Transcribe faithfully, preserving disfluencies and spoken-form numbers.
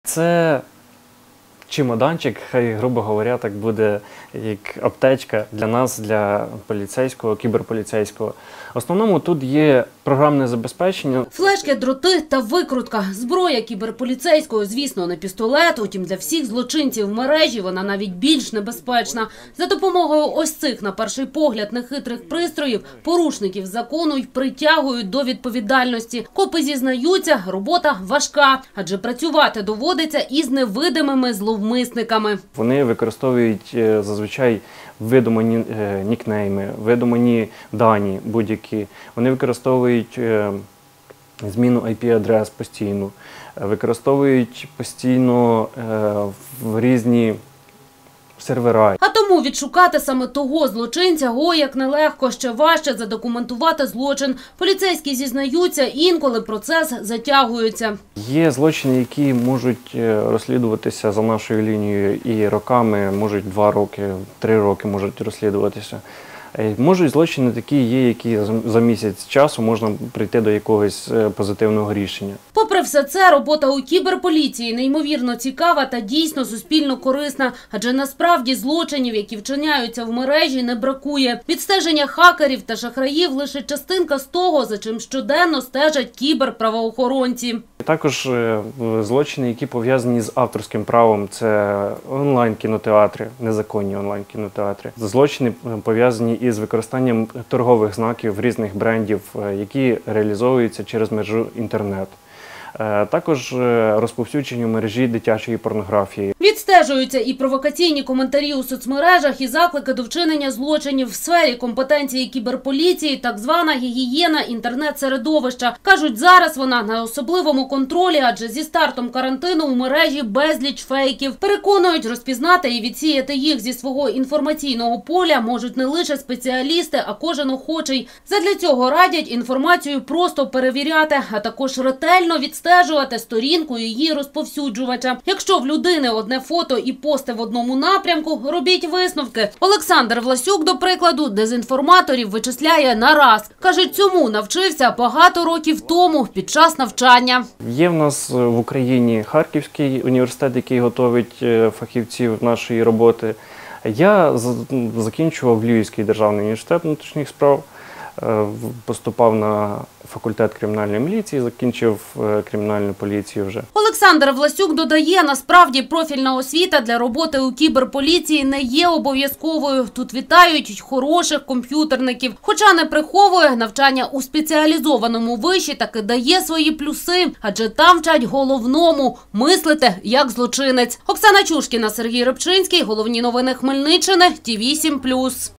Це чемоданчик, хай, грубо говоря, так буде як аптечка для нас, для поліцейського, кіберполіцейського. В основному тут є програмне забезпечення. Флешки, дроти та викрутка. Зброя кіберполіцейського, звісно, не пістолет, утім для всіх злочинців в мережі вона навіть більш небезпечна. За допомогою ось цих, на перший погляд, нехитрих пристроїв порушників закону й притягують до відповідальності. Копи зізнаються, робота важка, адже працювати доводиться із невидимими зловмисниками. Вони використовують зазвичай видумані нікнейми, видумані дані будь-які. Вони використовують зміну ай пі-адрес постійно, використовують постійно в різні сервера. А тому відшукати саме того злочинця, ой, як нелегко, ще важче задокументувати злочин. Поліцейські зізнаються, інколи процес затягується. Є злочини, які можуть розслідуватися за нашою лінією і роками, можуть два роки, три роки можуть розслідуватися. Можуть злочини такі є, які за місяць часу можна прийти до якогось позитивного рішення. Попри все це, робота у кіберполіції неймовірно цікава та дійсно суспільно корисна. Адже насправді злочинів, які вчиняються в мережі, не бракує. Відстеження хакерів та шахраїв – лише частинка з того, за чим щоденно стежать кіберправоохоронці. Також злочини, які пов'язані з авторським правом – це онлайн-кінотеатри, незаконні онлайн-кінотеатри. Злочини пов'язані із використанням торгових знаків різних брендів, які реалізовуються через мережу інтернет. Також розповсюдження в мережі дитячої порнографії. Відстежуються і провокаційні коментарі у соцмережах, і заклики до вчинення злочинів в сфері компетенції кіберполіції, так звана гігієна інтернет-середовища. Кажуть, зараз вона на особливому контролі, адже зі стартом карантину у мережі безліч фейків. Переконують, розпізнати і відсіяти їх зі свого інформаційного поля можуть не лише спеціалісти, а кожен охочий. Задля цього радять інформацію просто перевіряти, а також ретельно відстежувати Стежувати сторінку її розповсюджувача. Якщо в людини одне фото і пости в одному напрямку, робіть висновки. Олександр Власюк, до прикладу, дезінформаторів вичисляє на раз. Каже, цьому навчився багато років тому під час навчання. Є в нас в Україні Харківський університет, який готовить фахівців нашої роботи. Я закінчував Львівський державний університет внутрішніх справ. Поступав на факультет кримінальної міліції, закінчив кримінальну поліцію вже. Олександр Власюк додає, насправді профільна освіта для роботи у кіберполіції не є обов'язковою. Тут вітають й хороших комп'ютерників. Хоча не приховує, навчання у спеціалізованому виші таки дає свої плюси, адже там вчать головному – мислити як злочинець. Оксана Чушкіна, Сергій Рибчинський. Головні новини Хмельниччини. Ті вісім плюс.